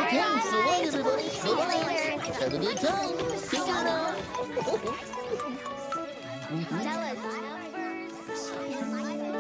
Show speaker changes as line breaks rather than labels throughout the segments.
Okay, so long, everybody. So long. Have a good time. See you now.
Tell us numbers.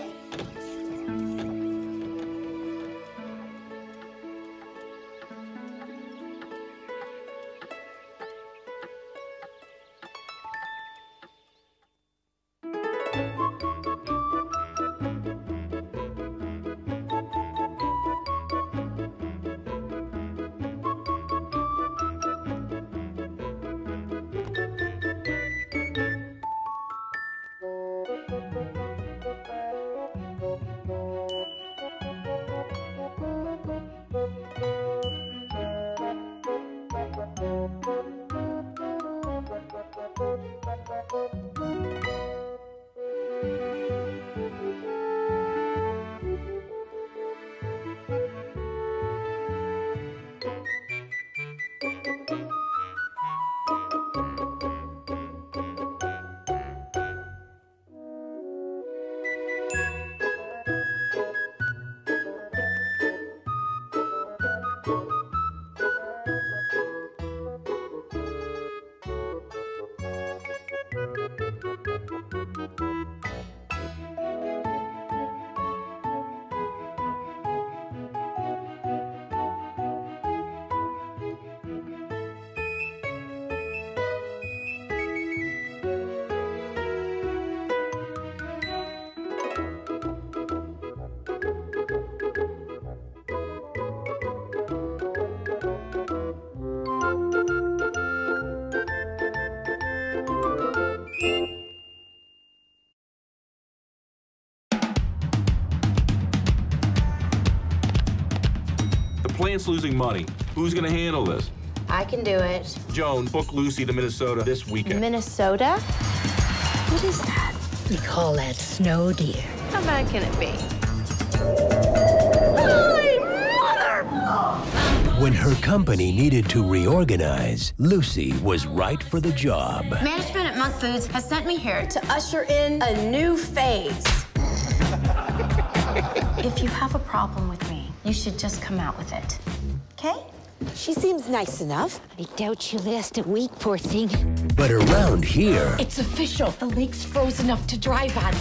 Plant's losing money. Who's gonna handle this?
I can do it.
Joan, book Lucy to Minnesota this weekend.
Minnesota? What is that?
We call that snow deer.
How bad can it be?
When her company needed to reorganize, Lucy was right for the job.
Management at Monk Foods has sent me here to usher in a new phase. If you have a problem with me, you should just come out with it. Okay?
She seems nice enough. I doubt she'll last a week, poor thing.
But around here,
It's official. The lake's frozen up to drive on.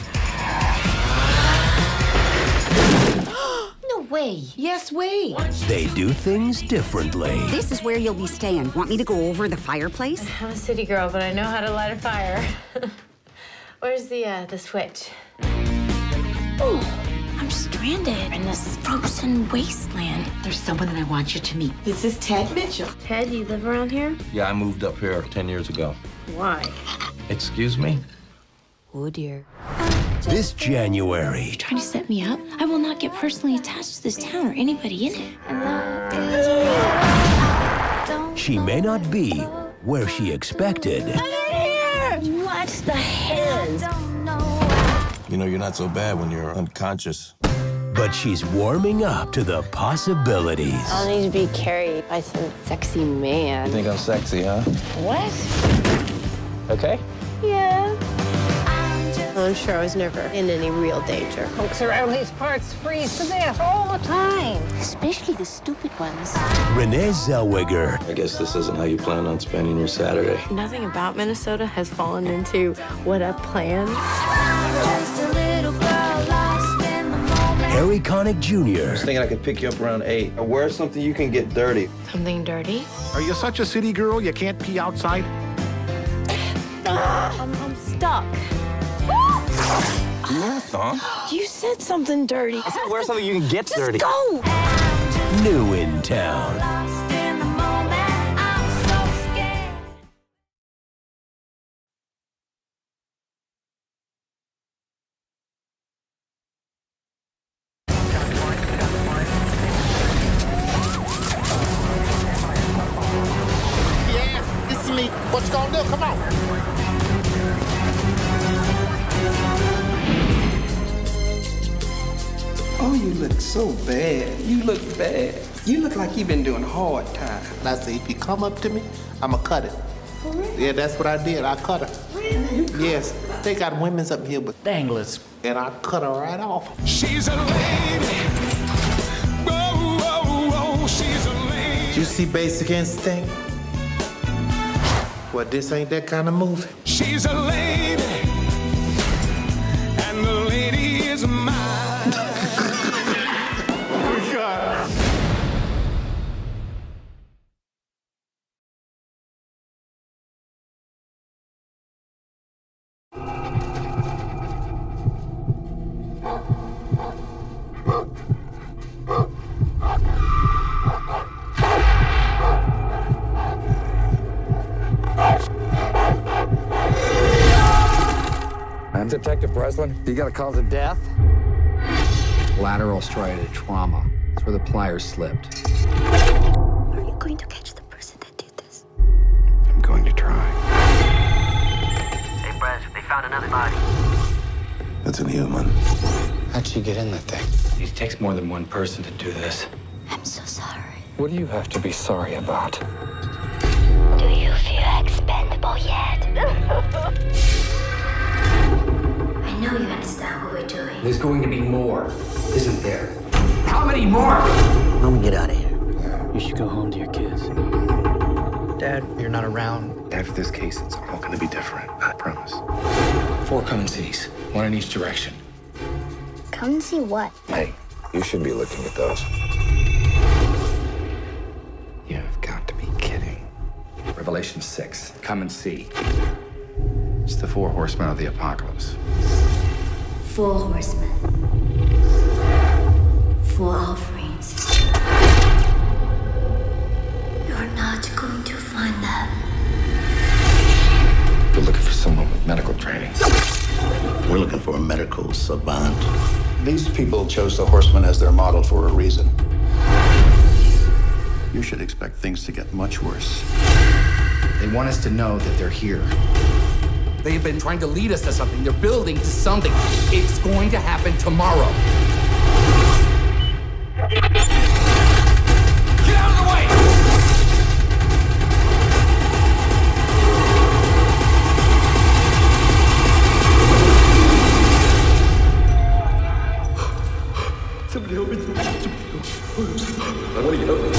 No way. Yes way.
they do things differently.
This is where you'll be staying. Want me to go over the fireplace?
I'm a city girl, but I know how to light a fire. Where's the switch?
Ooh, I'm stranded in this frozen wasteland.
There's someone that I want you to meet. This is Ted Mitchell.
Ted, you live around here?
Yeah, I moved up here 10 years ago.
Why?
Excuse me?
Oh, dear.
This January,
Trying to set me up? I will not get personally attached to this town or anybody in it.
she may not be where she expected,
What the hell?
You know, you're not so bad when you're unconscious.
but she's warming up to the possibilities.
I'll need to be carried by some sexy man.
You think I'm sexy, huh?
What?
Okay.
Yeah. I'm sure I was never in any real danger.
Folks around these parts freeze to death all the time.
Especially the stupid ones.
Renee Zellweger,
I guess this isn't how you plan on spending your Saturday.
Nothing about Minnesota has fallen into what I've planned.
Harry Connick Jr.,
Thinking I could pick you up around 8. Wear something you can get dirty.
Something dirty?
Are you such a city girl you can't pee outside?
I'm stuck.
Marathon?
You said something dirty.
I said wear something you can get dirty.
Go!
new in town.
Yeah, this is me. What you gonna do? Come on.
Oh, you look so bad. You look bad. You look like you've been doing hard time.
I say, if you come up to me, I'ma cut it. For real? Yeah, that's what I did. I cut her. Really? Yes. They got women's up here with danglers, and I cut her right off.
She's a lady. Whoa, whoa, whoa. She's a lady.
You see Basic Instinct? Well, this ain't that kind of movie.
She's a lady, and the lady is mine.
Oh, God.
I'm Detective Breslin. You got a cause of death? Lateral striated trauma. That's where the pliers slipped.
Are you going to catch the person that did this?
I'm going to try.
Hey, Bres, they found another body.
That's inhuman.
How'd she get in that thing? It takes more than one person to do this.
I'm so sorry.
What do you have to be sorry about?
Do you feel expendable yet? I know you understand what we're doing.
There's going to be more, isn't there? How many more?
Let me get out of here. You should go home to your kids.
Dad, you're not around.
After this case, it's all gonna be different. I promise.
4 coming C's, 1 in each direction.
Come and see what?
Hey, you should be looking at those.
You've got to be kidding. Revelation 6, come and see. It's the 4 horsemen of the apocalypse.
4 horsemen. 4 offerings. You're not going to find them.
We're looking for someone with medical training.
We're looking for a medical savant.
These people chose the horsemen as their model for a reason. You should expect things to get much worse.
They want us to know that they're here. They've been trying to lead us to something. They're building to something. It's going to happen tomorrow. Get out of the way!
Somebody help me.
What are you doing?